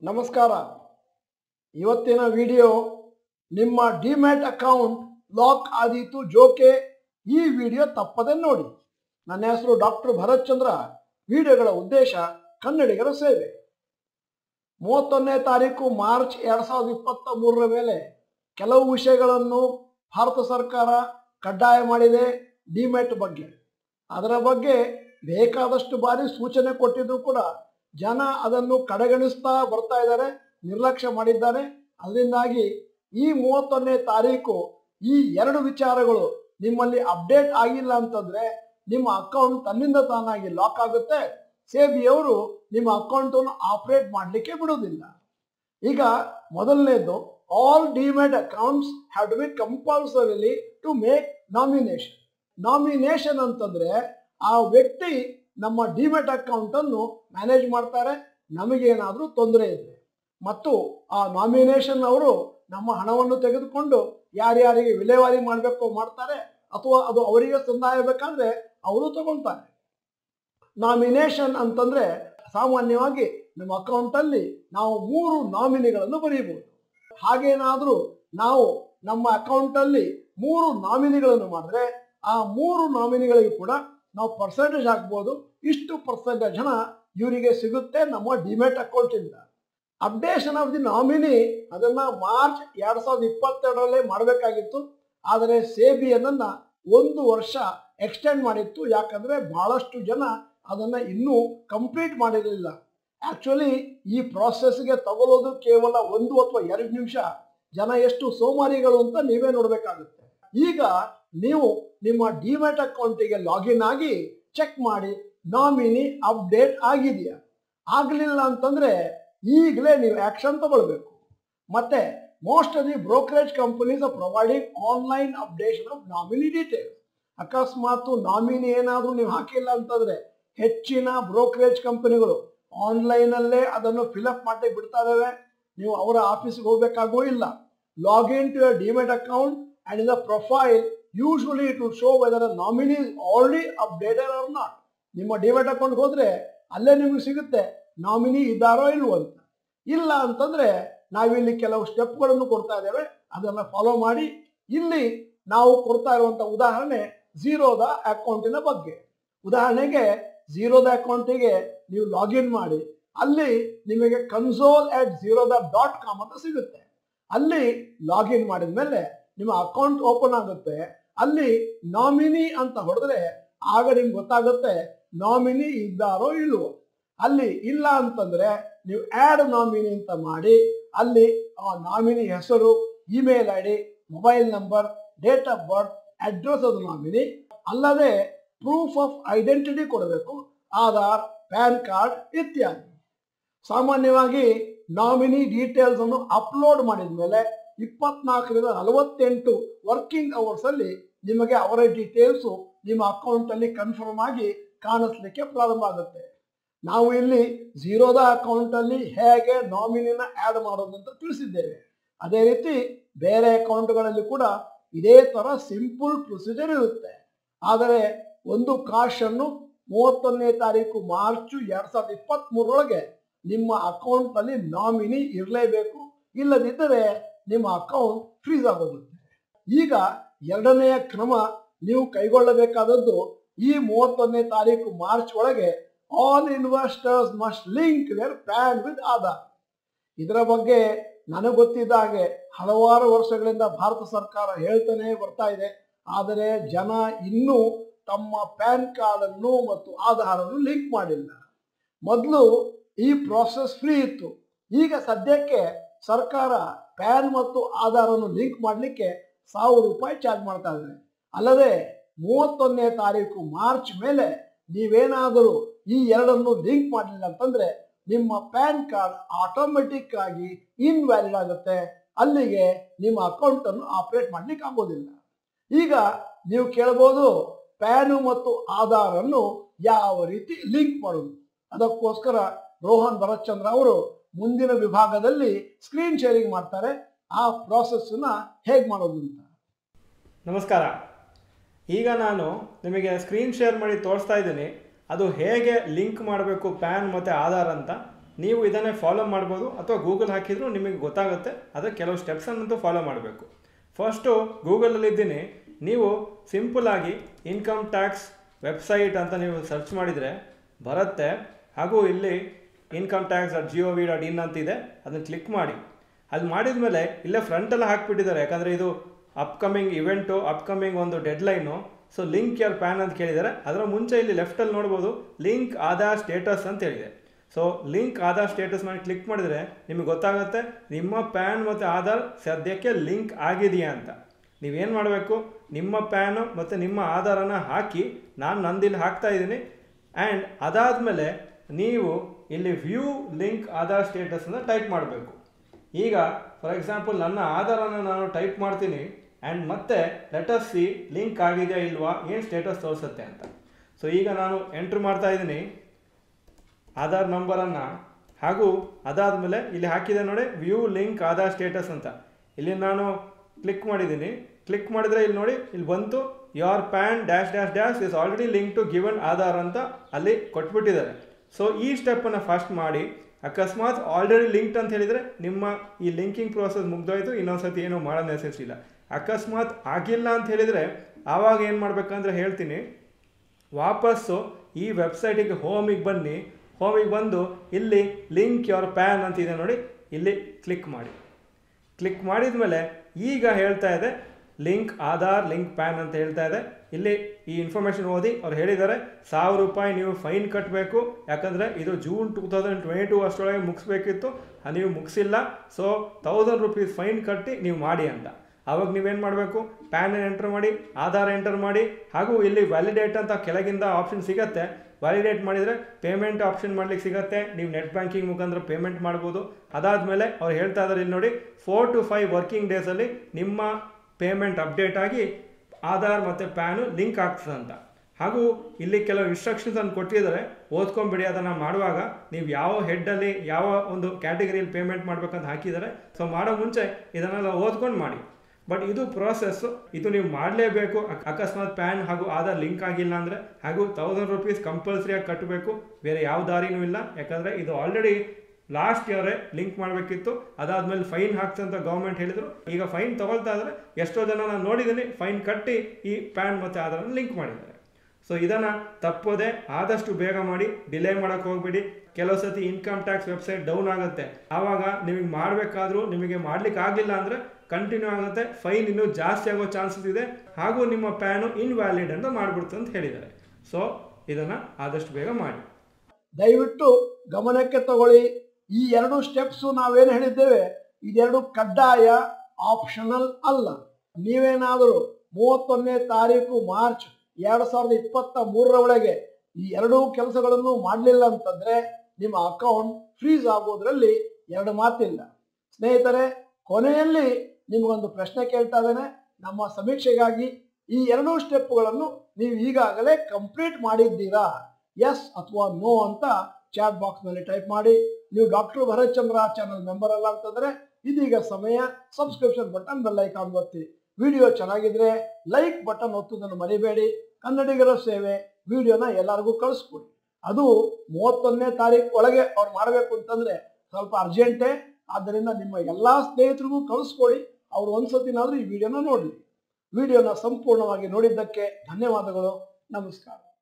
ನಮಸ್ಕಾರ. ಇವತ್ತಿನ ವಿಡಿಯೋ ನಿಮ್ಮ ಡಿಮ್ಯಾಟ್ ಅಕೌಂಟ್ ಲಾಕ್ ಆದೀತು ಜೋಕೆ. ಈ ವಿಡಿಯೋ ತಪ್ಪದೆ ನೋಡಿ. ನನ್ನ ಹೆಸರು ಡಾಕ್ಟರ್ ಭರತ್ ಚಂದ್ರ. ವಿಡಿಯೋಗಳ ಉದ್ದೇಶ ಕನ್ನಡಿಗರ ಸೇವೆ. 31ನೇ ತಾರೀಕು ಮಾರ್ಚ್ 2023 ಮೇಲೆ ಕೆಲವು ವಿಷಯಗಳನ್ನು ಭಾರತ ಸರ್ಕಾರ ಕಡ್ಡಾಯ ಮಾಡಿದೆ ಡಿಮ್ಯಾಟ್ ಬಗ್ಗೆ. ಅದರ ಬಗ್ಗೆ ಬೇಕಾದಷ್ಟು ಬಾರಿ ಸೂಚನೆ ಕೊಟ್ಟಿದ್ರು ಕೂಡ ಜನ ಅದನ್ನು ಕಡೆಗಣಿಸ್ತಾ ಬರ್ತಾ ಇದ್ದಾರೆ, ನಿರ್ಲಕ್ಷ್ಯ ಮಾಡಿದ್ದಾರೆ. ಅದರಿಂದಾಗಿ ಈ 31ನೇ ತಾರೀಕು ಈ ಎರಡು ವಿಚಾರಗಳು ನಿಮ್ಮಲ್ಲಿ ಅಪ್ಡೇಟ್ ಆಗಿಲ್ಲ ಅಂತಂದ್ರೆ ನಿಮ್ಮ ಅಕೌಂಟ್ ತನ್ನಿಂದ ತಾನಾಗಿ ಲಾಕ್ ಆಗುತ್ತೆ. ಸೇಬಿಯವರು ನಿಮ್ಮ ಅಕೌಂಟನ್ನು ಆಪರೇಟ್ ಮಾಡಲಿಕ್ಕೆ ಬಿಡುವುದಿಲ್ಲ. ಈಗ ಮೊದಲನೇದು, all demat accounts have to be compulsorily to make nomination. Nomination ಅಂತಂದ್ರೆ ಆ ವ್ಯಕ್ತಿ ನಮ್ಮ ಡಿಮ್ಯಾಟ್ ಅಕೌಂಟ್ ಅನ್ನು ಮ್ಯಾನೇಜ್ ಮಾಡ್ತಾರೆ. ನಮಗೇನಾದರೂ ತೊಂದರೆ ಇದೆ ಮತ್ತು ಆ ನಾಮಿನೇಷನ್ ಅವರು ನಮ್ಮ ಹಣವನ್ನು ತೆಗೆದುಕೊಂಡು ಯಾರ್ಯಾರಿಗೆ ವಿಲೇವಾರಿ ಮಾಡಬೇಕು ಮಾಡ್ತಾರೆ, ಅಥವಾ ಅದು ಅವರಿಗೆ ಸಂದಾಯ ಬೇಕಾದ್ರೆ ಅವರು ತಗೊಳ್ತಾರೆ. ನಾಮಿನೇಷನ್ ಅಂತಂದ್ರೆ ಸಾಮಾನ್ಯವಾಗಿ ನಮ್ಮ ಅಕೌಂಟಲ್ಲಿ ನಾವು 3 ನಾಮಿನಿಗಳನ್ನು ಬರೀಬಹುದು. ಹಾಗೇನಾದರೂ ನಾವು ನಮ್ಮ ಅಕೌಂಟಲ್ಲಿ 3 ನಾಮಿನಿಗಳನ್ನು ಮಾಡಿದ್ರೆ ಆ 3 ನಾಮಿನಿಗಳಿಗೂ ಕೂಡ ನಾವು ಪರ್ಸೆಂಟೇಜ್ ಹಾಕ್ಬೋದು. ಇಷ್ಟು ಪರ್ಸೆಂಟೇಜ್ ಹಣ ಇವರಿಗೆ ಸಿಗುತ್ತೆ ನಮ್ಮ ಡಿಮ್ಯಾಟ್ ಅಕೌಂಟ್ ಇಂದ. ಅಪ್ಡೇಷನ್ ಆಫ್ ದಿ ನಾಮಿನಿ ಅದನ್ನ ಮಾರ್ಚ್ 2022 ಮಾಡಬೇಕಾಗಿತ್ತು. ಆದರೆ ಸೇಬಿಯನ್ನ 1 ವರ್ಷ ಎಕ್ಸ್ಟೆಂಡ್ ಮಾಡಿತ್ತು. ಯಾಕಂದ್ರೆ ಬಹಳಷ್ಟು ಜನ ಅದನ್ನ ಇನ್ನೂ ಕಂಪ್ಲೀಟ್ ಮಾಡಿರಲಿಲ್ಲ. ಆಕ್ಚುಲಿ ಈ ಪ್ರಾಸೆಸ್ಗೆ ತಗೊಳ್ಳೋದು ಕೇವಲ 1 ಅಥವಾ 2 ನಿಮಿಷ. ಜನ ಎಷ್ಟು ಸೋಮಾರಿಗಳು ಅಂತ ನೀವೇ ನೋಡ್ಬೇಕಾಗುತ್ತೆ. ಈಗ ನೀವು ನಿಮ್ಮ ಡಿಮ್ಯಾಟ್ ಅಕೌಂಟಿಗೆ ಲಾಗಿನ್ ಆಗಿ ಚೆಕ್ ಮಾಡಿ ನಾಮಿನಿ ಅಪ್ಡೇಟ್ ಆಗಿದೆಯಾ. ಆಗಲಿಲ್ಲ ಅಂತಂದ್ರೆ ಈಗಲೇ ನೀವು ಆಕ್ಷನ್ ತಗೊಳ್ಬೇಕು. ಮತ್ತೆ most of the brokerage companies are providing online updation of nominee details. ಅಕಸ್ಮಾತ್ ನಾಮಿನಿ ಏನಾದರೂ ನೀವು ಹಾಕಿಲ್ಲ ಅಂತಂದ್ರೆ ಹೆಚ್ಚಿನ ಬ್ರೋಕರೇಜ್ ಕಂಪನಿಗಳು ಆನ್ಲೈನಲ್ಲೇ ಅದನ್ನು ಫಿಲ್ಅಪ್ ಮಾಡಿ ಬಿಡ್ತಾ ಇದ್ದಾವೆ. ನೀವು ಅವರ ಆಫೀಸ್ಗೆ ಹೋಗಬೇಕಾಗೂ ಇಲ್ಲ. Login to your demat account and in the profile usually it will show whether a nominee is already updated or not. ನಿಮ್ಮ ಡಿಮ್ಯಾಟ್ ಅಕೌಂಟ್ ಹೋದ್ರೆ ಅಲ್ಲೇ ನಿಮಗೆ ಸಿಗುತ್ತೆ ನಾಮಿನಿ ಇದ್ದಾರೋ ಇಲ್ವೋ ಅಂತ. ಇಲ್ಲ ಅಂತಂದ್ರೆ ನಾವಿಲ್ಲಿ ಕೆಲವು ಸ್ಟೆಪ್ಗಳನ್ನು ಕೊಡ್ತಾ ಇದ್ದೇವೆ, ಅದನ್ನ ಫಾಲೋ ಮಾಡಿ. ಇಲ್ಲಿ ನಾವು ಕೊಡ್ತಾ ಇರುವಂತ ಉದಾಹರಣೆ ಝೀರೋದ ಅಕೌಂಟಿನ ಬಗ್ಗೆ. ಉದಾಹರಣೆಗೆ ಝೀರೋದ ಅಕೌಂಟಿಗೆ ನೀವು ಲಾಗಿನ್ ಮಾಡಿ ಅಲ್ಲಿ ನಿಮಗೆ console@zerodha.com ಅಂತ ಸಿಗುತ್ತೆ. ಅಲ್ಲಿ ಲಾಗಿನ್ ಮಾಡಿದ ಮೇಲೆ ನಿಮ್ಮ ಅಕೌಂಟ್ ಓಪನ್ ಆಗುತ್ತೆ. ಅಲ್ಲಿ ನಾಮಿನಿ ಅಂತ ಹೊಡೆದ್ರೆ ಆಗ ನಿಮ್ಗೆ ಗೊತ್ತಾಗುತ್ತೆ ನಾಮಿನಿ ಇದ್ದಾರೋ ಇಲ್ವೋ. ಅಲ್ಲಿ ಇಲ್ಲ ಅಂತಂದ್ರೆ ನೀವು ಆ್ಯಡ್ ನಾಮಿನಿ ಅಂತ ಮಾಡಿ ಅಲ್ಲಿ ಆ ನಾಮಿನಿ ಹೆಸರು, email I D, mobile number, date of birth, address of nominee, ಅಲ್ಲದೆ ಪ್ರೂಫ್ ಆಫ್ ಐಡೆಂಟಿಟಿ ಕೊಡಬೇಕು, ಆಧಾರ್, ಪ್ಯಾನ್ ಕಾರ್ಡ್ ಇತ್ಯಾದಿ. ಸಾಮಾನ್ಯವಾಗಿ ನಾಮಿನಿ ಡೀಟೇಲ್ಸ್ ಅನ್ನು ಅಪ್ಲೋಡ್ ಮಾಡಿದ ಮೇಲೆ 24ರಿಂದ 48 ವರ್ಕಿಂಗ್ ಅವರ್ಸ್ ಅಲ್ಲಿ ನಿಮಗೆ ಅವರ ಡೀಟೇಲ್ಸು ನಿಮ್ಮ ಅಕೌಂಟ್ ಅಲ್ಲಿ ಕನ್ಫರ್ಮ್ ಆಗಿ ಕಾಣಿಸ್ಲಿಕ್ಕೆ ಪ್ರಾರಂಭ ಆಗುತ್ತೆ. ನಾವು ಇಲ್ಲಿ ಝೀರೋದ ಅಕೌಂಟ್ ಅಲ್ಲಿ ಹೇಗೆ ನಾಮಿನಿನ ಆ್ಯಡ್ ಮಾಡೋದು ಅಂತ ತಿಳಿಸಿದ್ದೇವೆ. ಅದೇ ರೀತಿ ಬೇರೆ ಅಕೌಂಟ್ಗಳಲ್ಲಿ ಕೂಡ ಇದೇ ತರ ಸಿಂಪಲ್ ಪ್ರೊಸೀಜರ್ ಇರುತ್ತೆ. ಆದರೆ ಒಂದು ಕಾಷನ್ನು, 31ನೇ ತಾರೀಕು ಮಾರ್ಚ್ 2023 ನಿಮ್ಮ ಅಕೌಂಟ್ ಅಲ್ಲಿ ನಾಮಿನಿ ಇರಲೇಬೇಕು. ಇಲ್ಲದಿದ್ದರೆ ನಿಮ್ಮ ಅಕೌಂಟ್ ಫ್ರೀಸ್ ಆಗೋಗುತ್ತೆ. ಈಗ ಎರಡನೆಯ ಕ್ರಮ ನೀವು ಕೈಗೊಳ್ಳಬೇಕಾದದ್ದು, ಈ 31ನೇ ತಾರೀಕು ಮಾರ್ಚ್ ಒಳಗೆ all investors must link their PAN with Aadhaar. ಇದರ ಬಗ್ಗೆ ನನಗೆ ಗೊತ್ತಿದ್ದ ಹಾಗೆ ಹಲವಾರು ವರ್ಷಗಳಿಂದ ಭಾರತ ಸರ್ಕಾರ ಹೇಳ್ತಾನೆ ಬರ್ತಾ ಇದೆ. ಆದರೆ ಜನ ಇನ್ನೂ ತಮ್ಮ ಪ್ಯಾನ್ ಕಾರ್ಡ್ ಅನ್ನು ಮತ್ತು ಆಧಾರ್ ಅನ್ನು ಲಿಂಕ್ ಮಾಡಿಲ್ಲ. ಮೊದಲು ಈ ಪ್ರಾಸೆಸ್ ಫ್ರೀ ಇತ್ತು. ಈಗ ಸದ್ಯಕ್ಕೆ ಸರ್ಕಾರ ಪ್ಯಾನ್ ಮತ್ತು ಆಧಾರ್ ಅನ್ನು ಲಿಂಕ್ ಮಾಡಲಿಕ್ಕೆ ₹1000 ಚಾರ್ಜ್ ಮಾಡ್ತಾ ಇದ್ದಾರೆ. ಅಲ್ಲದೆ 31ನೇ ತಾರೀಕು ಮಾರ್ಚ್ ಮೇಲೆ ನೀವೇನಾದರೂ ಈ ಎರಡನ್ನು ಲಿಂಕ್ ಮಾಡಲಿಲ್ಲ ಅಂತಂದ್ರೆ ನಿಮ್ಮ ಪ್ಯಾನ್ ಕಾರ್ಡ್ ಆಟೋಮೆಟಿಕ್ ಆಗಿ ಇನ್ವ್ಯಾಲಿಡ್ ಆಗುತ್ತೆ. ಅಲ್ಲಿಗೆ ನಿಮ್ಮ ಅಕೌಂಟ್ ಅನ್ನು ಆಪರೇಟ್ ಮಾಡ್ಲಿಕ್ಕೆ ಆಗೋದಿಲ್ಲ. ಈಗ ನೀವು ಕೇಳಬಹುದು, ಪ್ಯಾನ್ ಮತ್ತು ಆಧಾರ್ ಅನ್ನು ಯಾವ ರೀತಿ ಲಿಂಕ್ ಮಾಡೋದು? ಅದಕ್ಕೋಸ್ಕರ ರೋಹನ್ ಭರತ್ ಚಂದ್ರ ಅವರು ಮುಂದಿನ ವಿಭಾಗದಲ್ಲಿ ಸ್ಕ್ರೀನ್ ಶೇರಿಂಗ್ ಮಾಡ್ತಾರೆ. ಆ ಪ್ರಾಸೆಸ್ಸನ್ನ ಹೇಗೆ ಮಾಡೋದು ಅಂತ. ನಮಸ್ಕಾರ. ಈಗ ನಾನು ನಿಮಗೆ ಸ್ಕ್ರೀನ್ ಶೇರ್ ಮಾಡಿ ತೋರಿಸ್ತಾ ಇದ್ದೀನಿ ಅದು ಹೇಗೆ ಲಿಂಕ್ ಮಾಡಬೇಕು ಪ್ಯಾನ್ ಮತ್ತು ಆಧಾರ್ ಅಂತ. ನೀವು ಇದನ್ನೇ ಫಾಲೋ ಮಾಡ್ಬೋದು ಅಥವಾ ಗೂಗಲ್ ಹಾಕಿದರೂ ನಿಮಗೆ ಗೊತ್ತಾಗುತ್ತೆ. ಆದರೆ ಕೆಲವು ಸ್ಟೆಪ್ಸನ್ನಂತೂ ಫಾಲೋ ಮಾಡಬೇಕು. ಫಸ್ಟು ಗೂಗಲಲ್ಲಿದ್ದೀನಿ, ನೀವು ಸಿಂಪಲ್ಲಾಗಿ ಇನ್ಕಮ್ ಟ್ಯಾಕ್ಸ್ ವೆಬ್ಸೈಟ್ ಅಂತ ನೀವು ಸರ್ಚ್ ಮಾಡಿದರೆ ಬರುತ್ತೆ. ಹಾಗೂ ಇಲ್ಲಿ incometax.gov.in ಅಂತಿದೆ, ಅದನ್ನು ಕ್ಲಿಕ್ ಮಾಡಿ. ಅದು ಮಾಡಿದ ಮೇಲೆ ಇಲ್ಲೇ ಫ್ರಂಟೆಲ್ಲ ಹಾಕಿಬಿಟ್ಟಿದ್ದಾರೆ, ಯಾಕಂದರೆ ಇದು ಅಪ್ಕಮಿಂಗ್ ಇವೆಂಟು, ಅಪ್ಕಮಿಂಗ್ ಒಂದು deadline. So link your PAN ಅಂತ ಕೇಳಿದ್ದಾರೆ. ಅದರ ಮುಂಚೆ ಇಲ್ಲಿ ಲೆಫ್ಟಲ್ಲಿ ನೋಡ್ಬೋದು ಲಿಂಕ್ ಆಧಾರ್ ಸ್ಟೇಟಸ್ ಅಂತ ಹೇಳಿದೆ. ಸೊ ಲಿಂಕ್ ಆಧಾರ್ ಸ್ಟೇಟಸ್ ಮಾಡಿ ಕ್ಲಿಕ್ ಮಾಡಿದರೆ ನಿಮಗೆ ಗೊತ್ತಾಗುತ್ತೆ ನಿಮ್ಮ ಪ್ಯಾನ್ ಮತ್ತು ಆಧಾರ್ ಸದ್ಯಕ್ಕೆ ಲಿಂಕ್ ಆಗಿದೆಯಾ ಅಂತ. ನೀವೇನು ಮಾಡಬೇಕು, ನಿಮ್ಮ ಪ್ಯಾನು ಮತ್ತು ನಿಮ್ಮ ಆಧಾರನ್ನು ಹಾಕಿ, ನಾನು ನಂದಿಲ್ಲಿ ಹಾಕ್ತಾ ಇದ್ದೀನಿ. ಆ್ಯಂಡ್ ಅದಾದಮೇಲೆ ನೀವು ಇಲ್ಲಿ ವ್ಯೂ ಲಿಂಕ್ ಆಧಾರ್ ಸ್ಟೇಟಸ್ ಅಂತ ಟೈಪ್ ಮಾಡಬೇಕು. ಈಗ ಫಾರ್ ಎಕ್ಸಾಂಪಲ್ ನನ್ನ ಆಧಾರನ್ನು ನಾನು ಟೈಪ್ ಮಾಡ್ತೀನಿ ಆ್ಯಂಡ್ ಮತ್ತೆ ಲೆಟಸ್ ಸಿ ಲಿಂಕ್ ಆಗಿದೆಯಾ ಇಲ್ವಾ, ಏನು ಸ್ಟೇಟಸ್ ತೋರಿಸುತ್ತೆ ಅಂತ. ಸೊ ಈಗ ನಾನು ಎಂಟ್ರ್ ಮಾಡ್ತಾ ಇದ್ದೀನಿ ಆಧಾರ್ ನಂಬರನ್ನು. ಹಾಗೂ ಅದಾದಮೇಲೆ ಇಲ್ಲಿ ಹಾಕಿದೆ ನೋಡಿ ವ್ಯೂ ಲಿಂಕ್ ಆಧಾರ್ ಸ್ಟೇಟಸ್ ಅಂತ. ಇಲ್ಲಿ ನಾನು ಕ್ಲಿಕ್ ಮಾಡಿದ್ದೀನಿ. ಕ್ಲಿಕ್ ಮಾಡಿದರೆ ಇಲ್ಲಿ ನೋಡಿ, ಇಲ್ಲಿ ಬಂತು your PAN dash dash dash is already link to given Aadhaar ಅಂತ ಅಲ್ಲಿ ಕೊಟ್ಬಿಟ್ಟಿದ್ದಾರೆ. ಸೊ ಈ ಸ್ಟೆಪ್ಪನ್ನು ಫಸ್ಟ್ ಮಾಡಿ. ಅಕಸ್ಮಾತ್ ಆಲ್ರೆಡಿ ಲಿಂಕ್ಡ್ ಅಂತ ಹೇಳಿದರೆ ನಿಮ್ಮ ಈ ಲಿಂಕಿಂಗ್ ಪ್ರೋಸೆಸ್ ಮುಗ್ದೋಯ್ತು, ಇನ್ನೊಂದ್ಸತಿ ಏನೂ ಮಾಡೋ ನೆಸೆಸಿಲ್ಲ. ಅಕಸ್ಮಾತ್ ಆಗಿಲ್ಲ ಅಂತ ಹೇಳಿದರೆ ಆವಾಗ ಏನು ಮಾಡಬೇಕಂದ್ರೆ ಹೇಳ್ತೀನಿ. ವಾಪಸ್ಸು ಈ ವೆಬ್ಸೈಟಿಗೆ ಹೋಮಿಗೆ ಬನ್ನಿ. ಹೋಮಿಗೆ ಬಂದು ಇಲ್ಲಿ ಲಿಂಕ್ ಯೋರ್ ಪ್ಯಾನ್ ಅಂತಿದೆ ನೋಡಿ, ಇಲ್ಲಿ ಕ್ಲಿಕ್ ಮಾಡಿ. ಕ್ಲಿಕ್ ಮಾಡಿದ ಮೇಲೆ ಈಗ ಹೇಳ್ತಾ ಇದೆ ಲಿಂಕ್ ಆಧಾರ್ ಲಿಂಕ್ ಪ್ಯಾನ್ ಅಂತ ಹೇಳ್ತಾ ಇದೆ. ಇಲ್ಲಿ ಈ ಇನ್ಫಾರ್ಮೇಷನ್ ಓದಿ ಅವ್ರು ಹೇಳಿದ್ದಾರೆ ₹1000 ನೀವು ಫೈನ್ ಕಟ್ಟಬೇಕು, ಯಾಕಂದರೆ ಇದು ಜೂನ್ 2022 ಅಷ್ಟರೊಳಗೆ ಮುಗಿಸ್ಬೇಕಿತ್ತು, ನೀವು ಮುಗಿಸಿಲ್ಲ. ಸೊ ₹1000 ಫೈನ್ ಕಟ್ಟಿ ನೀವು ಮಾಡಿ ಅಂತ. ಆವಾಗ ನೀವೇನು ಮಾಡಬೇಕು, ಪ್ಯಾನ್ ಎಂಟರ್ ಮಾಡಿ, ಆಧಾರ್ ಎಂಟರ್ ಮಾಡಿ, ಹಾಗೂ ಇಲ್ಲಿ ವ್ಯಾಲಿಡೇಟ್ ಅಂತ ಕೆಳಗಿಂದ ಆಪ್ಷನ್ ಸಿಗುತ್ತೆ. ವ್ಯಾಲಿಡೇಟ್ ಮಾಡಿದರೆ ಪೇಮೆಂಟ್ ಆಪ್ಷನ್ ಮಾಡ್ಲಿಕ್ಕೆ ಸಿಗುತ್ತೆ. ನೀವು ನೆಟ್ ಬ್ಯಾಂಕಿಂಗ್ ಮುಖಾಂತರ ಪೇಮೆಂಟ್ ಮಾಡ್ಬೋದು. ಅದಾದಮೇಲೆ ಅವ್ರು ಹೇಳ್ತಾ ಇದ್ದಾರೆ ಇಲ್ಲಿ ನೋಡಿ 4 to 5 ವರ್ಕಿಂಗ್ ಡೇಸಲ್ಲಿ ನಿಮ್ಮ ಪೇಮೆಂಟ್ ಅಪ್ಡೇಟ್ ಆಗಿ ಆಧಾರ್ ಮತ್ತು ಪ್ಯಾನು ಲಿಂಕ್ ಆಗ್ತದೆ ಅಂತ. ಹಾಗೂ ಇಲ್ಲಿ ಕೆಲವು ಇನ್ಸ್ಟ್ರಕ್ಷನ್ಸನ್ನು ಕೊಟ್ಟಿದ್ದಾರೆ, ಓದ್ಕೊಂಬಿಡಿ. ಅದನ್ನು ಮಾಡುವಾಗ ನೀವು ಯಾವ ಹೆಡ್ಡಲ್ಲಿ ಯಾವ ಒಂದು ಕ್ಯಾಟಗರಿಯಲ್ಲಿ ಪೇಮೆಂಟ್ ಮಾಡಬೇಕಂತ ಹಾಕಿದ್ದಾರೆ. ಸೊ ಮಾಡೋ ಮುಂಚೆ ಇದನ್ನೆಲ್ಲ ಓದ್ಕೊಂಡು ಮಾಡಿ. ಬಟ್ ಇದು ಪ್ರೋಸೆಸ್ಸು, ಇದು ನೀವು ಮಾಡಲೇಬೇಕು. ಅಕಸ್ಮಾತ್ ಪ್ಯಾನ್ ಹಾಗೂ ಆಧಾರ್ ಲಿಂಕ್ ಆಗಿಲ್ಲ ಅಂದರೆ ಹಾಗೂ ₹1000 ಕಂಪಲ್ಸರಿಯಾಗಿ ಕಟ್ಟಬೇಕು, ಬೇರೆ ಯಾವ ದಾರಿನೂ ಇಲ್ಲ. ಯಾಕಂದರೆ ಇದು ಆಲ್ರೆಡಿ ಲಾಸ್ಟ್ ಇಯರೇ ಲಿಂಕ್ ಮಾಡಬೇಕಿತ್ತು. ಅದಾದಮೇಲೆ ಫೈನ್ ಹಾಕ್ತಂತ ಗೌರ್ಮೆಂಟ್ ಹೇಳಿದರು. ಈಗ ಫೈನ್ ತೊಗೊಳ್ತಾ ಇದ್ದಾರೆ. ಎಷ್ಟೋ ಜನ ನಾನು ನೋಡಿದ್ದೀನಿ ಫೈನ್ ಕಟ್ಟಿ ಈ ಪ್ಯಾನ್ ಮತ್ತು ಆಧಾರನ್ನು ಲಿಂಕ್ ಮಾಡಿದ್ದಾರೆ. ಸೊ ಇದನ್ನು ತಪ್ಪೋದೆ ಆದಷ್ಟು ಬೇಗ ಮಾಡಿ, ಡಿಲೇ ಮಾಡೋಕ್ಕೆ ಹೋಗ್ಬೇಡಿ. ಕೆಲವು ಸತಿ ಇನ್ಕಮ್ ಟ್ಯಾಕ್ಸ್ ವೆಬ್ಸೈಟ್ ಡೌನ್ ಆಗುತ್ತೆ. ಆವಾಗ ನಿಮಗೆ ಮಾಡಬೇಕಾದ್ರೂ ನಿಮಗೆ ಮಾಡಲಿಕ್ಕೆ ಆಗಲಿಲ್ಲ ಅಂದರೆ ಕಂಟಿನ್ಯೂ ಆಗುತ್ತೆ, ಫೈನ್ ಇನ್ನೂ ಜಾಸ್ತಿ ಆಗೋ ಚಾನ್ಸಸ್ ಇದೆ, ಹಾಗೂ ನಿಮ್ಮ ಪ್ಯಾನು ಇನ್ವ್ಯಾಲಿಡ್ ಅಂತ ಮಾಡಿಬಿಡ್ತು ಅಂತ ಹೇಳಿದ್ದಾರೆ. ಸೊ ಇದನ್ನು ಆದಷ್ಟು ಬೇಗ ಮಾಡಿ. ದಯವಿಟ್ಟು ಗಮನಕ್ಕೆ ತಗೊಳ್ಳಿ. ಈ 2 ಸ್ಟೆಪ್ಸು ನಾವೇನು ಹೇಳಿದ್ದೇವೆ, ಇದೆರಡು ಕಡ್ಡಾಯ, ಆಪ್ಷನಲ್ ಅಲ್ಲ. ನೀವೇನಾದರೂ 31ನೇ ತಾರೀಕು ಮಾರ್ಚ್ 2023 ಒಳಗೆ ಈ 2 ಕೆಲಸಗಳನ್ನು ಮಾಡಲಿಲ್ಲ ಅಂತಂದರೆ ನಿಮ್ಮ ಅಕೌಂಟ್ ಫ್ರೀಸ್ ಆಗೋದ್ರಲ್ಲಿ 2 ಮಾತಿಲ್ಲ. ಸ್ನೇಹಿತರೆ, ಕೊನೆಯಲ್ಲಿ ನಿಮಗೊಂದು ಪ್ರಶ್ನೆ ಕೇಳ್ತಾ ಇದ್ದೇನೆ. ನಮ್ಮ ಸಮೀಕ್ಷೆಗಾಗಿ ಈ 2 ಸ್ಟೆಪ್ಗಳನ್ನು ನೀವು ಈಗಾಗಲೇ ಕಂಪ್ಲೀಟ್ ಮಾಡಿದ್ದೀರಾ? ಎಸ್ ಅಥವಾ ನೋ ಅಂತ ಚಾಟ್ ಬಾಕ್ಸ್ನಲ್ಲಿ ಟೈಪ್ ಮಾಡಿ. ನೀವು doctor Bharath Chandra channel member ಅಲ್ಲ ಅಂತಂದರೆ ಇದೀಗ ಸಮಯ. ಸಬ್ಸ್ಕ್ರಿಪ್ಷನ್ ಬಟನ್ ಬೆಲ್ ಐಕಾನ್ ಒತ್ತಿ. ವಿಡಿಯೋ ಚೆನ್ನಾಗಿದ್ರೆ ಲೈಕ್ ಬಟನ್ ಒತ್ತುವುದನ್ನು ಮರಿಬೇಡಿ. ಕನ್ನಡಿಗರ ಸೇವೆ ವಿಡಿಯೋನ ಎಲ್ಲರಿಗೂ ಕಳಿಸ್ಕೊಡಿ. ಅದು 31ನೇ ತಾರೀಕು ಒಳಗೆ ಅವ್ರು ಮಾಡಬೇಕು ಅಂತಂದರೆ ಸ್ವಲ್ಪ ಅರ್ಜೆಂಟೇ. ಆದ್ದರಿಂದ ನಿಮ್ಮ ಎಲ್ಲ ಸ್ನೇಹಿತರಿಗೂ ಕಳಿಸ್ಕೊಡಿ. ಅವರು ಒಂದ್ಸತಿನಾದರೂ ಈ ವಿಡಿಯೋನ ನೋಡಲಿ. ವಿಡಿಯೋನ ಸಂಪೂರ್ಣವಾಗಿ ನೋಡಿದ್ದಕ್ಕೆ ಧನ್ಯವಾದಗಳು. ನಮಸ್ಕಾರ.